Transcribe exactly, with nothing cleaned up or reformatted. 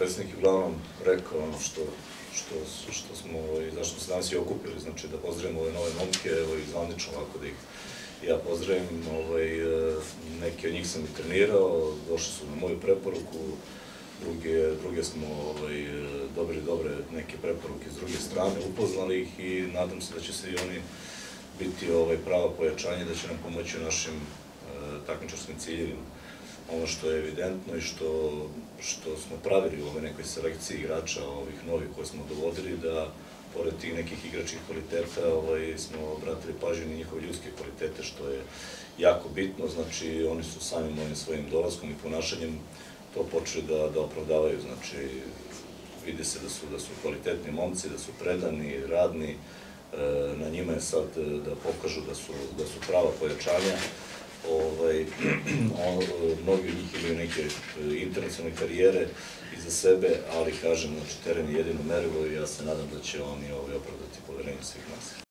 predsjednik je uglavnom rekao ono što, što, što smo, i zašto se danas i okupili, znači da pozdravimo ove nove momke, evo i zvanično ovako da ih ja pozdravim, ovaj, neke od njih sam i trenirao, došli su na moju preporuku, druge, druge smo ovaj, dobili dobre neke preporuke s druge strane, upoznali ih i nadam se da će se i oni biti ovaj, pravo pojačanje, da će nam pomoći u našim e, takmičarskim ciljevima. Ono što je evidentno i što, što smo pravili u ovoj nekoj selekciji igrača, ovih novih koje smo dovodili, da pored tih nekih igračkih kvaliteta ovaj, smo obratili pažnju na njihove ljudske kvalitete, što je jako bitno. Znači, oni su samim ovim svojim dolaskom i ponašanjem to počeli da, da opravdavaju. Znači, vidi se da su, da su kvalitetni momci, da su predani, radni. E, na njima je sad da pokažu da su, da su prava pojačanja. Ovaj, on, mnogi od njih imaju neke internacionalne karijere iza sebe, ali kažem, znači, teren je jedino merilo i ja se nadam da će oni ovaj, opravdati poverenje svih nas.